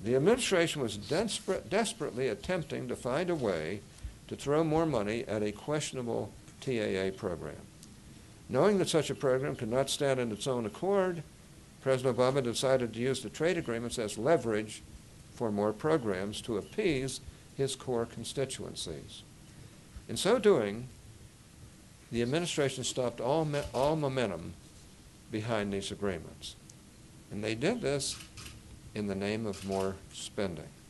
The administration was desperately attempting to find a way to throw more money at a questionable TAA program. Knowing that such a program could not stand on its own accord, President Obama decided to use the trade agreements as leverage for more programs to appease his core constituencies. In so doing, the administration stopped all momentum behind these agreements. And they did this in the name of more spending.